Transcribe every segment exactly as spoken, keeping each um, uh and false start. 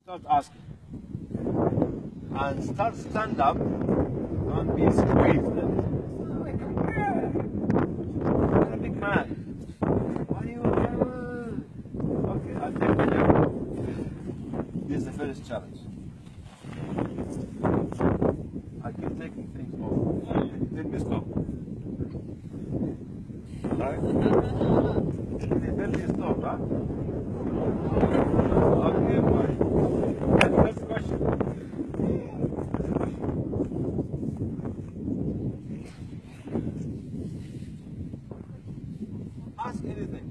Start asking. And start stand up. Don't be squeezed. You're a big man. Why are you uh, okay, I'll take it there. This is the first challenge. I keep taking things off. Let me stop. Right? Let me stop, huh? Okay, fine. Next question. Ask anything.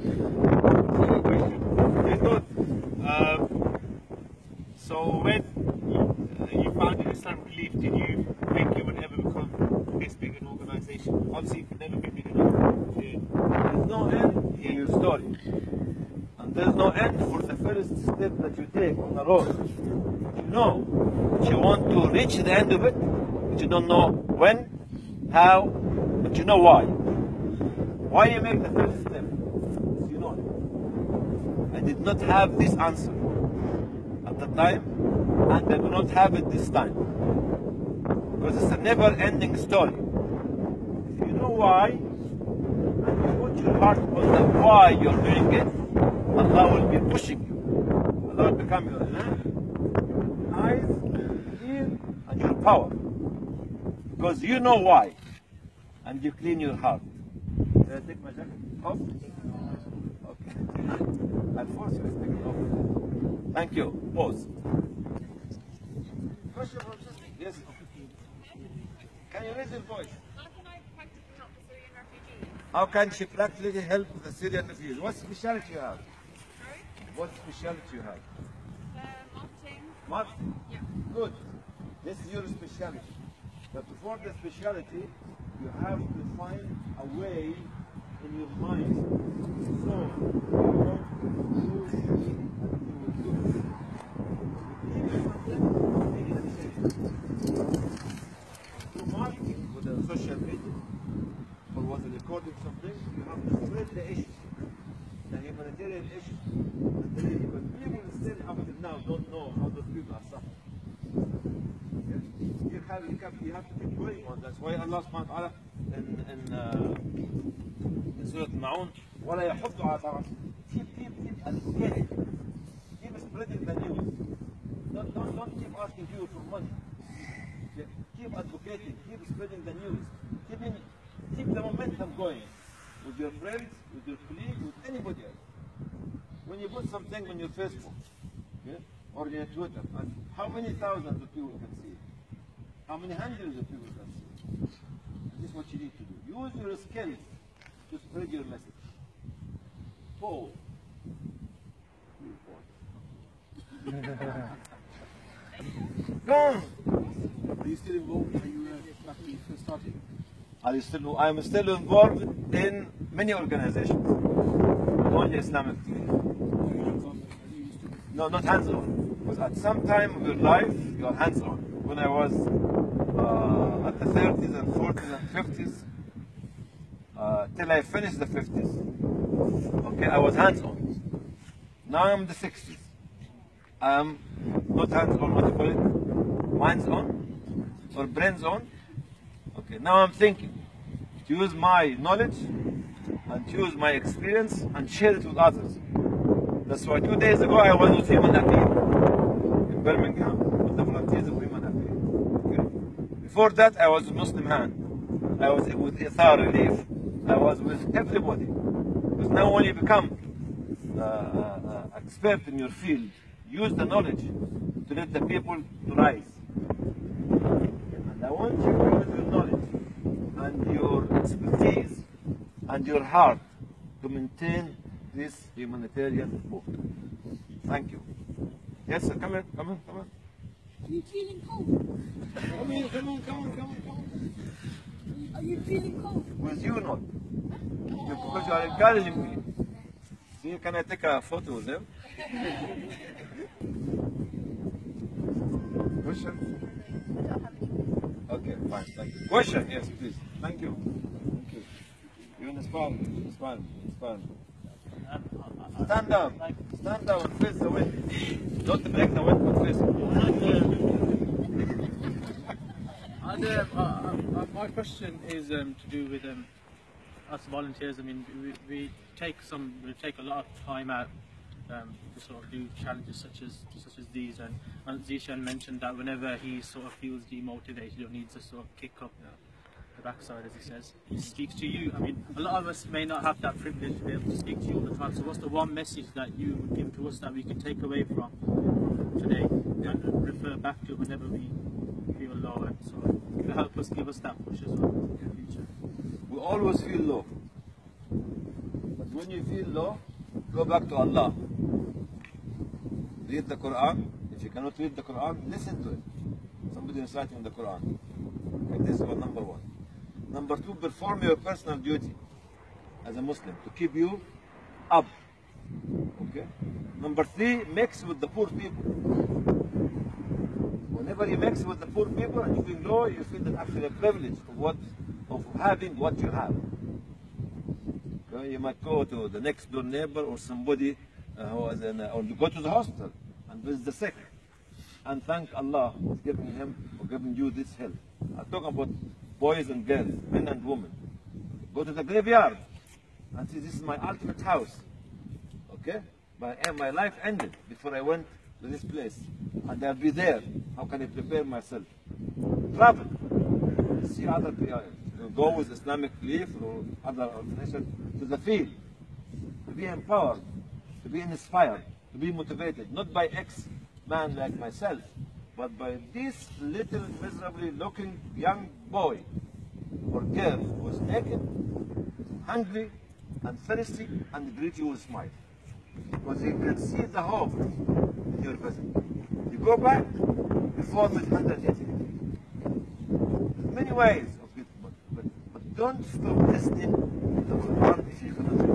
Okay, good. Um, so when you founded Islamic Relief, did you think you would ever become this big an organization? Obviously, it could never be big enough. There's no end in your story. And there's no end for the first step that you take on the road. You know that you want to reach the end of it, but you don't know when, how, but you know why. Why you make the first step? You know it. I did not have this answer at the time, and I do not have it this time. Because it's a never-ending story. If you know why, and you put your heart on the why you're doing it, Allah will be pushing you. Allah will become your hand, your eyes, your ear, and your power. Because you know why, and you clean your heart. Can I take my jacket off? Okay. I'll force you to take it off. Thank you. Pause. Question from sister? Yes. Can you raise your voice? How can I practically help the Syrian refugees? How can she practically help the Syrian refugees? What specialty you have? Sorry? What specialty you have? Uh, marketing. Marketing? Yeah. Good. This is your specialty. But before the specialty, you have to find a way in your mind. So, you want to do it, you will do it. Through marketing with the social media, or was it recording something, you have to spread the issue, the humanitarian issue. Because people still up to now don't know how those people are suffering. You have, you, have, you have to keep going on. That's why Allah subhanahu wa ta'ala in, in, uh, in Surah Al-Ma'un, وَلَا يَحُضُّ عَلَى طَعَامِ. Keep, keep, keep advocating. Keep spreading the news. Don't, don't, don't keep asking people for money. Keep advocating, keep spreading the news. Keep, in, keep the momentum going with your friends, with your colleagues, with anybody else. When you put something on your Facebook, yeah, or your Twitter, and how many thousands of people can see it? How many hundreds of people can see it? This is what you need to do. Use your skills to spread your message. Paul. Go on. Are you still involved? Are you uh, back when you first started? Are you still, I am still involved in many organizations. Not only Islamic. No, not hands-on. Because at some time of your life, you are hands-on. When I was uh, at the thirties and forties and fifties, uh, till I finished the fifties, okay, I was hands-on. Now I'm in the sixties. I am not hands-on, what do you call it? Minds-on or brains-on. Okay, now I'm thinking to use my knowledge and to use my experience and share it with others. That's why two days ago I was with Human Appeal in Birmingham with the volunteers of Human Appeal. Okay. Before that I was with Muslim Hand. I was with Ithar Relief. I was with everybody. Because now when you become uh, uh, expert in your field, use the knowledge to let the people rise. And I want you to use your knowledge and your expertise and your heart to maintain this humanitarian movement. Thank you. Yes, sir, come in, come in, come in. Are you feeling cold? Come in, come on, come on, come on, come on. Are you feeling cold? With you not. Because you are encouraging me. See, can I take a photo with them? Question? Okay, fine, thank you. Question, yes, please. Thank you. Thank you. You inspire me, inspire me, inspire me. Stand up. Stand down, face the wind. Don't break the wind, but face it. And, uh, uh, uh, my question is um, to do with um, us volunteers. I mean, we, we take some, we take a lot of time out um, to sort of do challenges such as such as these. And, and Zishan mentioned that whenever he sort of feels demotivated or needs a sort of kick up the backside, as he says, he speaks to you. I mean, a lot of us may not have that privilege to be able to speak to you all the time. So, what's the one message that you would give to us that we can take away from today and refer back to whenever we feel low, and so to help us, give us that push as well in the future? We always feel low. But when you feel low, go back to Allah. Read the Quran. If you cannot read the Quran, listen to it. Somebody reciting the Quran. And this is what number one. Number two, perform your personal duty as a Muslim to keep you up. Okay? Number three, mix with the poor people. Whenever you mix with the poor people and you feel low, you feel that actually a privilege of what of having what you have. Okay? You might go to the next door neighbor or somebody uh, who is in, uh, or you go to the hospital and visit the sick and thank Allah for giving him or giving you this help. I'm talking about boys and girls, men and women. Go to the graveyard and say, this is my ultimate house. Okay? My, my life ended before I went to this place. And I'll be there. How can I prepare myself? Travel. See other people. Go with Islamic belief or other organizations to the field. To be empowered. To be inspired. To be motivated. Not by ex-man like myself, but by this little miserably looking young boy or girl who is naked, hungry, and thirsty, and greet you with a smile. Because you can see the hope in your visit. You go back, reform it one hundred eighty. There's many ways of it, but, but, but don't stop listening to the Quran if you cannot read.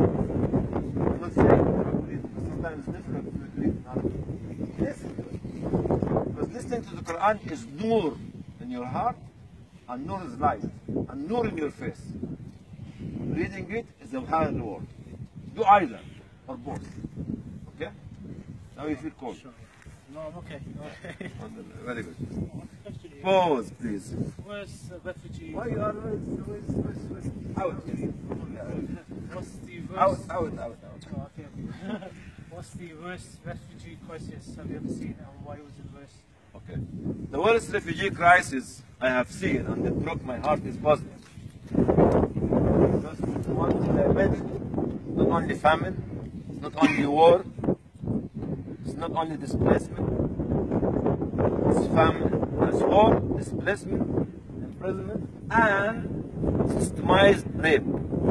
I'm not saying you cannot read, because sometimes it's difficult to read in Arabic. Listen to it. Because listening to the Quran is nur in your heart, and nur is light, and nur in your face. Reading it is a higher reward. Do either, or both. Okay? Now you feel cold. Sure. No, I'm okay. okay. Very good. Pause, please. Where's the refugee? Why you are always, always, always, always out? What's the worst? Out, out, out, out. Oh, okay. What's the worst refugee crisis have you ever seen, and why was it worse? Okay. The worst refugee crisis I have seen, and it broke my heart, is Bosnia. Because the one that I mentioned, not only famine, it's not only war, it's not only displacement, it's famine, it's war, displacement, imprisonment, and systemized rape.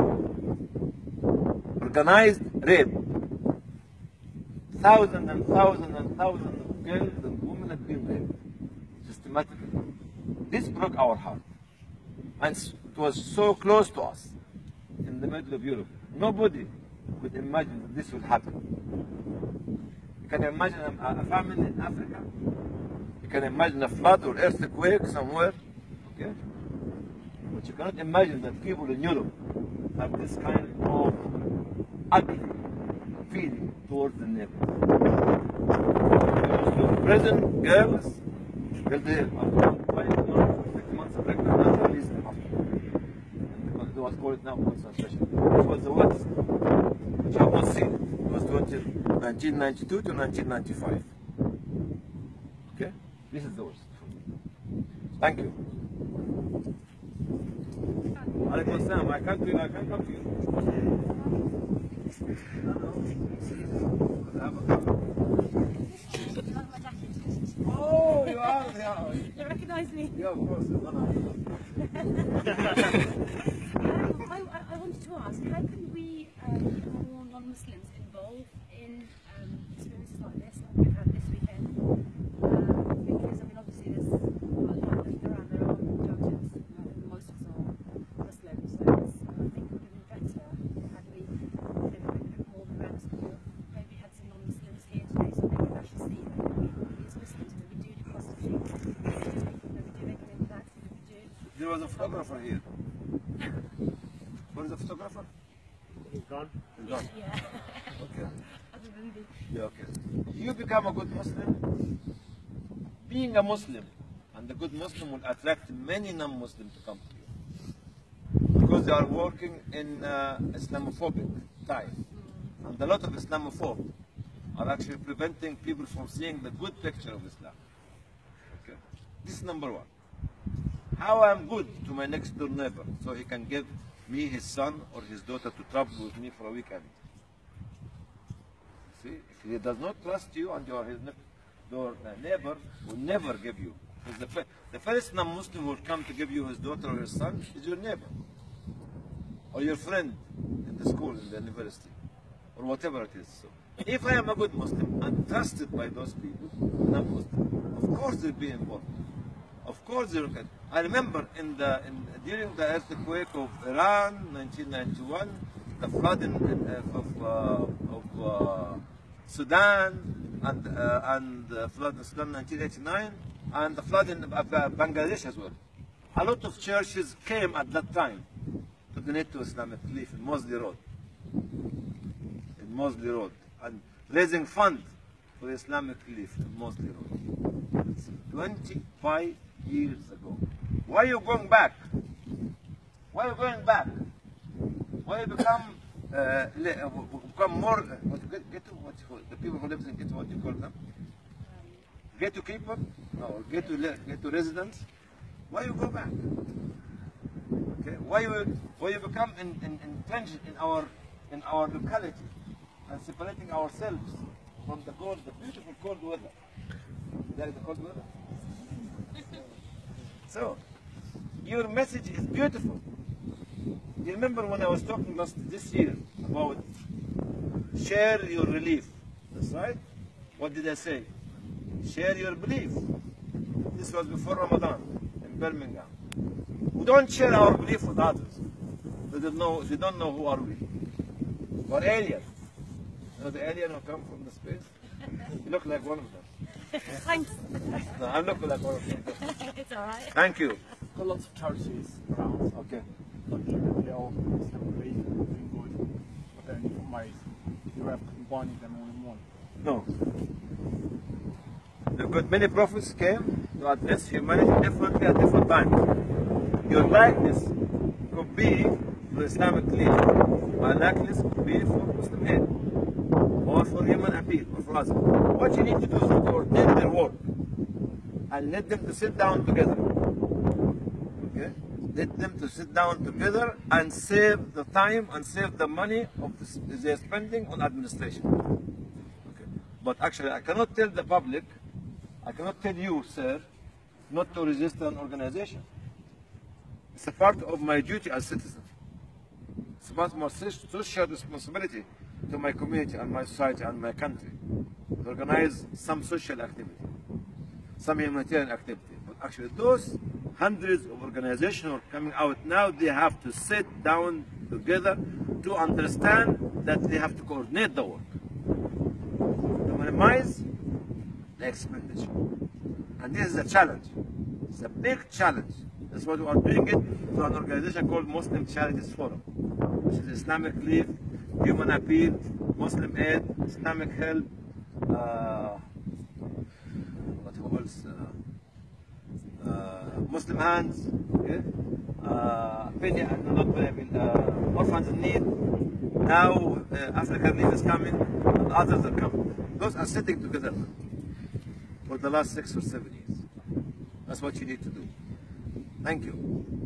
Organized rape. Thousands and thousands and thousands of girls and women have been raped systematically. This broke our heart. And it was so close to us in the middle of Europe. Nobody could imagine that this would happen. You can imagine a, a famine in Africa. You can imagine a flood or earthquake somewhere. Okay? But you cannot imagine that people in Europe have this kind of ugly feeling towards the neighbor. To prison girls, till they are five months, six months pregnant, and release them after. And it was called now concentration. It was the worst, which I have not seen. It was nineteen ninety-two to nineteen ninety-five. Okay? This is the worst. Thank you. Alaikum Assalam. I can't, I can't come to you. Oh, you are? Yeah. You recognise me? Yeah, of course. No, no. um, I, I wanted to ask, how can we um, get more non-Muslims involved in um, experiences like this, like we've had this weekend? Um, because, I mean, obviously there's a lot of looking around, there are judges, uh, most of us are Muslims, so it's, uh, I think it would have been better had we been a bit more awareness, or maybe had some non-Muslims here today, so they could actually see that we, as Muslims, that we do do positive things, that we do make an impact, that we do. There was a photographer here. Where is the photographer? He's gone. He's gone. Yeah. Okay. Other than Absolutely. Yeah, okay. You become a good Muslim. Being a Muslim and a good Muslim will attract many non-Muslims to come to you because they are working in uh, Islamophobic time, and a lot of Islamophobes are actually preventing people from seeing the good picture of Islam. Okay, this is number one. How I'm good to my next door neighbor, so he can give me his son or his daughter to travel with me for a weekend. See, if he does not trust you and you are his door neighbor, will never give you. The, the first non-Muslim who will come to give you his daughter or his son is your neighbor, or your friend in the school, in the university, or whatever it is. So, if I am a good Muslim and trusted by those people, non-Muslim, of course they'll be involved. Of course they'll get. I remember in the in, during the earthquake of Iran, nineteen ninety-one, the flood in, in, uh, of uh, of uh, Sudan, and uh, and the flood in Sudan, nineteen eighty-nine, and the flood in uh, Bangladesh as well. A lot of churches came at that time to donate to Islamic Relief in Mosley Road, in Mosley Road, and raising funds for Islamic Relief in Mosley Road. It's twenty-five years ago. Why are you going back? Why are you going back? Why you become uh, become more? Uh, what, get, get to, what you call, the people who live in Ghetto, what do you call them? Ghetto keeper? No, ghetto ghetto residents. Why you go back? Okay, why you why you become in, in, entrenched in our in our locality and separating ourselves from the cold, the beautiful cold weather. You like the cold weather? So, your message is beautiful. You remember when I was talking last this year about share your relief? That's right. What did I say? Share your belief. This was before Ramadan in Birmingham. We don't share our belief with others. They don't know. They don't know who are we. We're aliens. You know the alien who come from the space? You look like one of them. Thanks. No, I'm not like one of them. It's all right. Thank you. Got lots of charities around. Okay. Like you know, the old Muslim Relief, doing good, but there are different ways. You have combining them all in one. No. The good many prophets came to address humanity differently at different times. Your likeness could be for Islamic Relief. My likeness could be for Muslim Aid, or for Human Appeal, or for others. What you need to do is to coordinate their work and let them to sit down together. Okay? Let them to sit down together and save the time and save the money of the, they're spending on administration. Okay? But actually, I cannot tell the public, I cannot tell you, sir, not to register an organization. It's a part of my duty as citizen. It's about my social responsibility to my community and my society and my country to organize some social activity, some humanitarian activity. But actually, those hundreds of organizations who are coming out now, they have to sit down together to understand that they have to coordinate the work, to minimize the expenditure. And this is a challenge. It's a big challenge. That's why we are doing it through an organization called Muslim Charities Forum, which is Islamic Relief, Human Appeal, Muslim Aid, Islamic Help, uh, what else? Uh, uh, Muslim Hands, okay? uh, Penny, not Penny, uh, Orphans in Need. Now uh, African Relief is coming, and others are coming. Those are sitting together for the last six or seven years. That's what you need to do. Thank you.